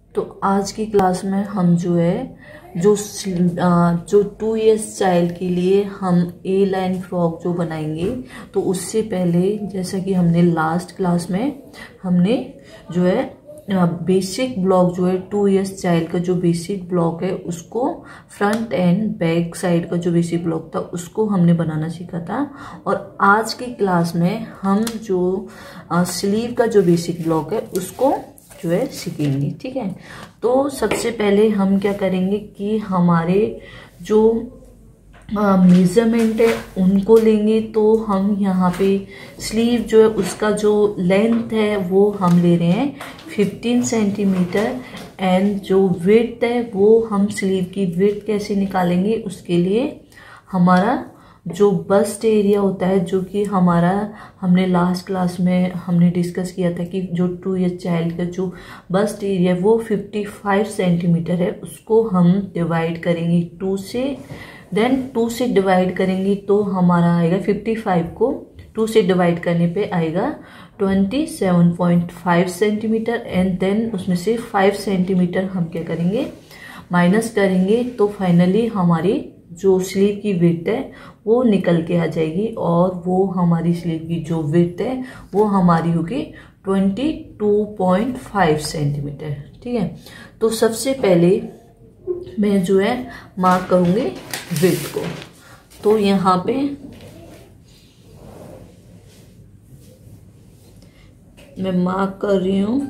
तो आज की क्लास में हम जो है जो 2 इयर्स चाइल्ड के लिए हम ए लाइन फ्रॉक जो बनाएंगे, तो उससे पहले जैसा कि हमने लास्ट क्लास में हमने जो है बेसिक ब्लॉक जो है 2 इयर्स चाइल्ड का जो बेसिक ब्लॉक है उसको फ्रंट एंड बैक साइड का जो बेसिक ब्लॉक था उसको हमने बनाना सीखा था। और आज की क्लास में हम जो स्लीव का जो बेसिक ब्लॉक है उसको जो है सीखेंगे। ठीक है, तो सबसे पहले हम क्या करेंगे कि हमारे जो मेजरमेंट है उनको लेंगे। तो हम यहाँ पे स्लीव जो है उसका जो लेंथ है वो हम ले रहे हैं 15 सेंटीमीटर एंड जो विड्थ है वो हम स्लीव की विड्थ कैसे निकालेंगे, उसके लिए हमारा जो बस्ट एरिया होता है जो कि हमारा हमने लास्ट क्लास में हमने डिस्कस किया था कि जो 2 ईयर चाइल्ड का जो बस्ट एरिया है वो 55 सेंटीमीटर है, उसको हम डिवाइड करेंगे 2 से। देन 2 से डिवाइड करेंगे तो हमारा आएगा 55 को 2 से डिवाइड करने पे आएगा 27.5 सेंटीमीटर एंड देन उसमें से 5 सेंटीमीटर हम क्या करेंगे माइनस करेंगे। तो फाइनली हमारी जो स्लीव की विड्थ है वो निकल के आ जाएगी और वो हमारी स्लीव की जो विड्थ है वो हमारी होगी 22.5 सेंटीमीटर। ठीक है, तो सबसे पहले मैं जो है मार्क करूंगी विड्थ को। तो यहाँ पे मैं मार्क कर रही हूँ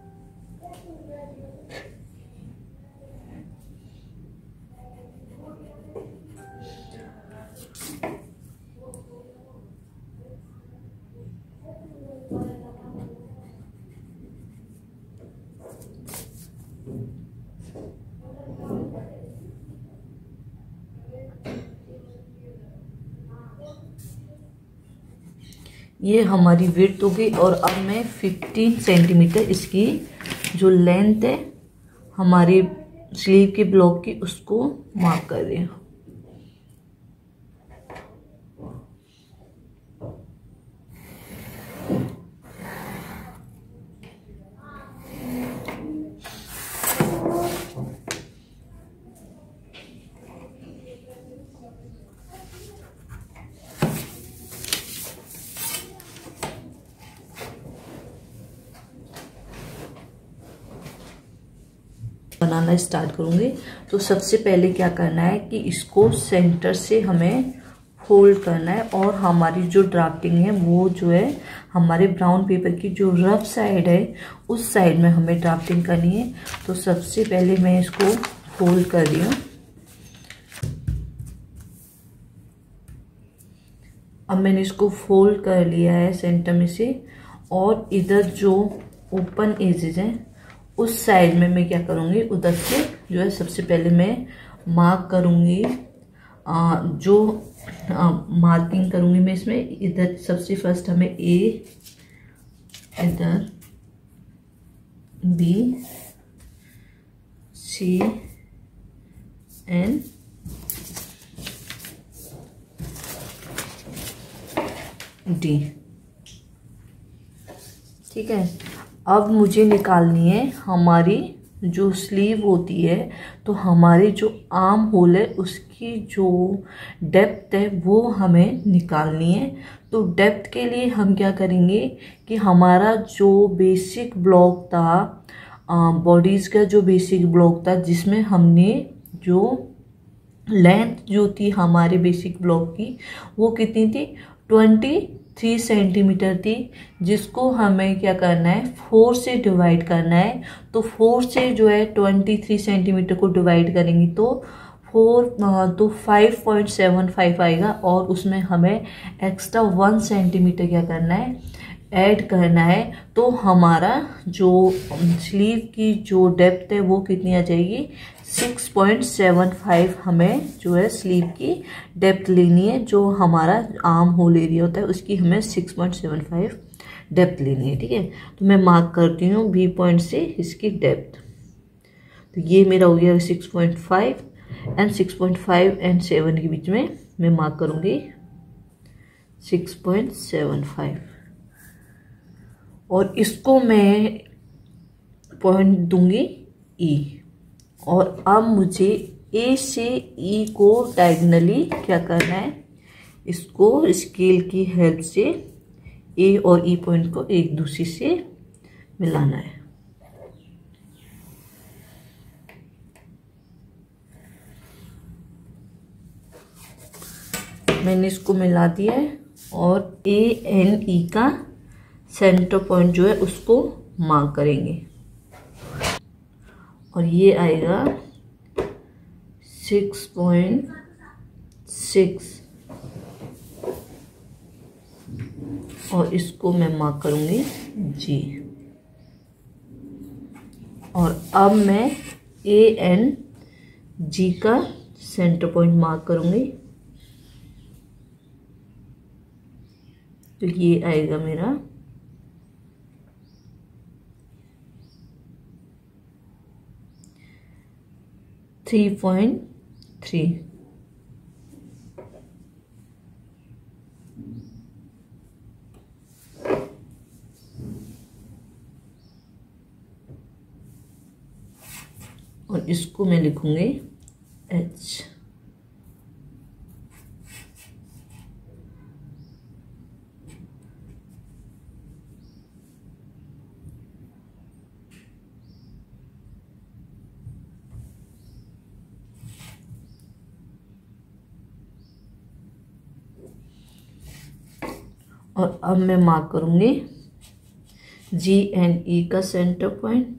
ये हमारी विड्थ होगी। और अब मैं 15 सेंटीमीटर इसकी जो लेंथ है हमारी स्लीव के ब्लॉक की उसको मार्क कर रही हूँ। बनाना स्टार्ट करूंगी। तो सबसे पहले क्या करना है कि इसको सेंटर से हमें फोल्ड करना है और हमारी जो ड्राफ्टिंग है वो जो है हमारे ब्राउन पेपर की जो रफ साइड है उस साइड में हमें ड्राफ्टिंग करनी है। तो सबसे पहले मैं इसको फोल्ड कर रही हूँ। अब मैंने इसको फोल्ड कर लिया है सेंटर में से और इधर जो ओपन एजेस हैं उस साइड में मैं क्या करूँगी उधर से जो है सबसे पहले मैं मार्क करूँगी। जो मार्किंग करूँगी मैं इसमें इधर सबसे फर्स्ट हमें ए, इधर बी, सी एंड डी। ठीक है, अब मुझे निकालनी है हमारी जो स्लीव होती है। तो हमारी जो आर्म होल है उसकी जो डेप्थ है वो हमें निकालनी है। तो डेप्थ के लिए हम क्या करेंगे कि हमारा जो बेसिक ब्लॉक था बॉडीज़ का जो बेसिक ब्लॉक था जिसमें हमने जो लेंथ जो थी हमारे बेसिक ब्लॉक की वो कितनी थी 23 सेंटीमीटर थी, जिसको हमें क्या करना है 4 से डिवाइड करना है। तो 4 से जो है 23 सेंटीमीटर को डिवाइड करेंगे तो 5.75 आएगा और उसमें हमें एक्स्ट्रा 1 सेंटीमीटर क्या करना है ऐड करना है। तो हमारा जो स्लीव की जो डेप्थ है वो कितनी आ जाएगी 6.75 हमें जो है स्लीव की डेप्थ लेनी है। जो हमारा आर्म होल एरिया होता है उसकी हमें 6.75 डेप्थ लेनी है। ठीक है, तो मैं मार्क करती हूँ बी पॉइंट से इसकी डेप्थ। तो ये मेरा हो गया 6.5 एंड 6.5 एंड 7 के बीच में मैं मार्क करूँगी 6.75 और इसको मैं पॉइंट दूंगी ई। और अब मुझे ए से ई को डायगनली क्या करना है, इसको स्केल की हेल्प से ए और ई पॉइंट को एक दूसरे से मिलाना है। मैंने इसको मिला दिया है और ए एन ई का सेंटर पॉइंट जो है उसको मार्क करेंगे और ये आएगा 6.6 और इसको मैं मार्क करूंगी जी। और अब मैं ए एन जी का सेंटर पॉइंट मार्क करूंगी, तो ये आएगा मेरा 3.3। और इसको मैं लिखूंगी एच। और अब मैं मार्क करूंगी जी एंड ई का सेंटर पॉइंट।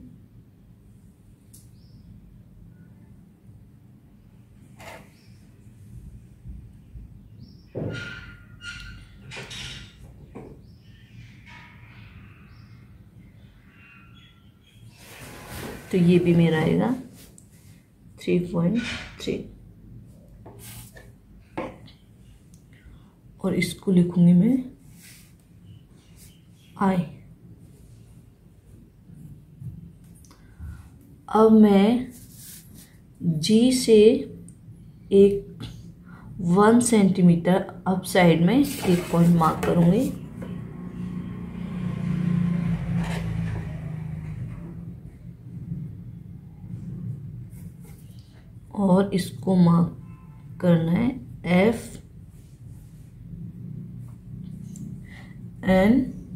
तो ये भी मेरा आएगा 3.3 और इसको लिखूंगी मैं आई। अब मैं जी से एक 1 सेंटीमीटर अप साइड में एक पॉइंट मार्क करूंगी और इसको मार्क करना है एफ एन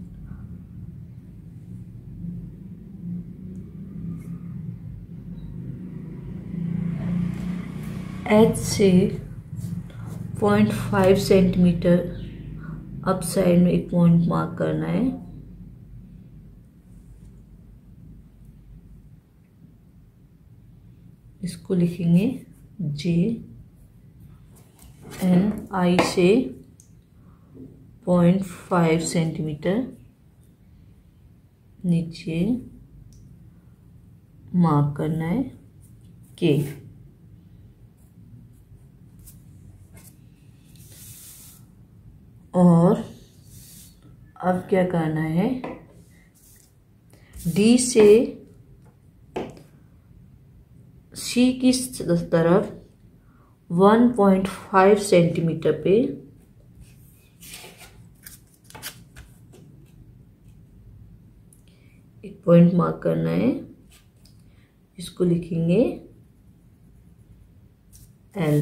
एच से 0.5 सेंटीमीटर अप साइड में एक पॉइंट मार्क करना है इसको लिखेंगे जे एन आई से 0.5 सेंटीमीटर नीचे मार्क करना है के। और अब क्या करना है, डी से सी की तरफ 1.5 सेंटीमीटर पे एक पॉइंट मार्क करना है, इसको लिखेंगे एल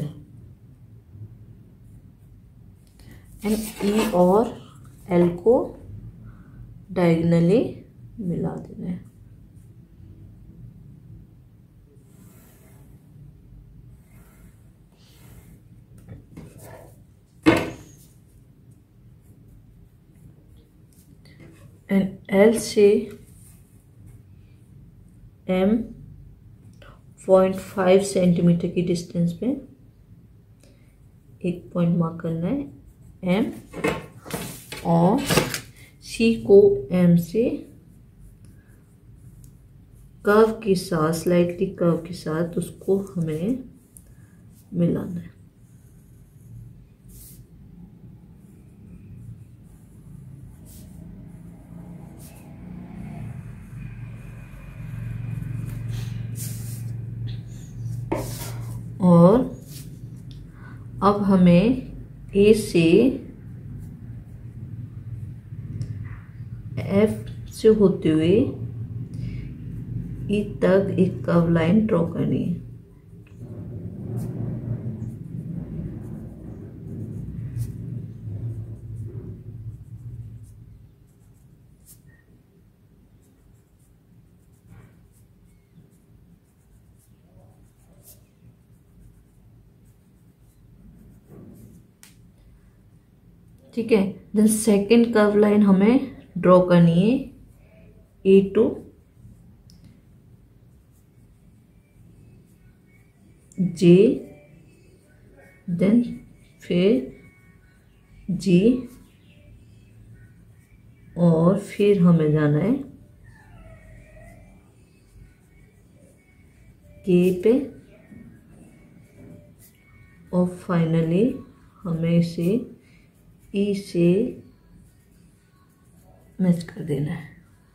एंड ई और एल को डायगोनली मिला देना है। एंड एल से एम 0.5 सेंटीमीटर की डिस्टेंस पे एक पॉइंट मार्क करना है एम और सी को एम से कर्व के साथ, स्लाइटली कर्व के साथ उसको हमें मिलाना है। और अब हमें ए से एफ से होते हुए ई तक एक कर्व लाइन ड्रॉ करनी है। ठीक है, देन सेकेंड कर्व लाइन हमें ड्रॉ करनी है ए टू जे, देन फिर जी, और फिर हमें जाना है के पे, और फाइनली हमें इसे ई से मैच कर देना है।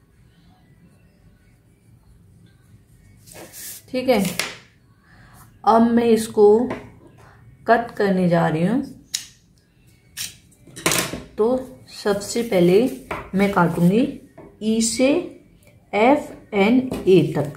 ठीक है, अब मैं इसको कट करने जा रही हूँ। तो सबसे पहले मैं काटूंगी ई से एफ एंड ए तक।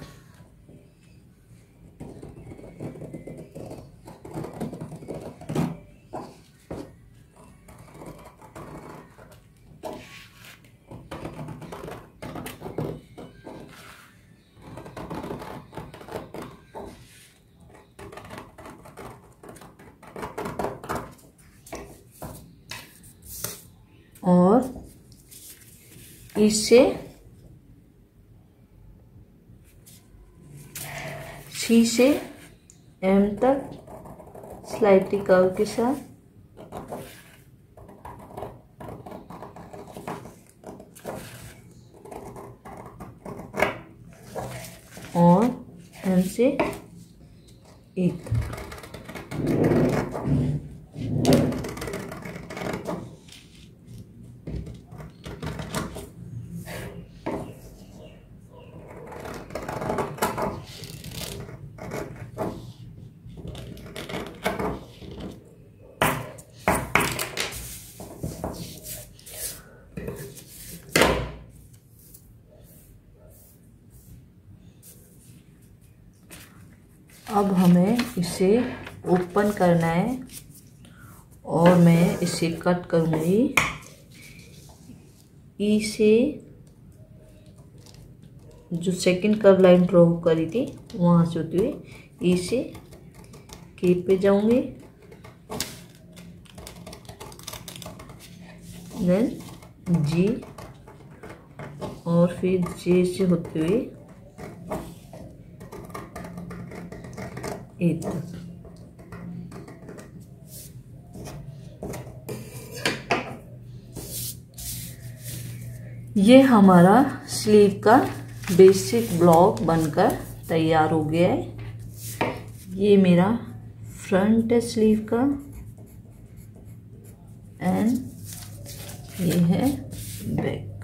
और इससे सी से एम तक स्लाइटली कर्व के साथ, और एम से ए तक। अब हमें इसे ओपन करना है और मैं इसे कट करूंगी ई से, जो सेकंड कर्व लाइन ड्रॉ करी थी वहाँ से होती हुई ई से के पे जाऊंगी, देन जी, और फिर जे से होते हुए ए तक। ये हमारा स्लीव का बेसिक ब्लॉक बनकर तैयार हो गया है। ये मेरा फ्रंट है स्लीव का, एंड ये है बैक।